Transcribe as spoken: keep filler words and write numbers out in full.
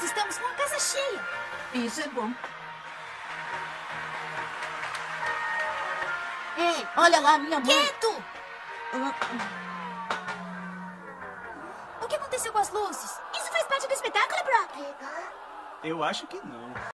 estamos com a casa cheia. Isso é bom. Ei, olha lá, minha mãe. Quieto! O que aconteceu com as luzes? Isso faz parte do espetáculo, Brock? Eu acho que não.